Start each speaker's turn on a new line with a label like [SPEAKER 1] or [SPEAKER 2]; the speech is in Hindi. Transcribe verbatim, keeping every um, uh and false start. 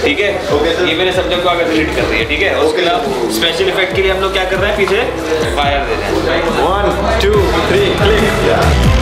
[SPEAKER 1] ठीक है, ये मेरे सब्जेक्ट को आगे डिलीट कर रही है, ठीक है। उसके अलावा स्पेशल इफेक्ट के लिए हम लोग क्या कर रहे हैं, पीछे फायर दे रहे हैं।
[SPEAKER 2] One two three click.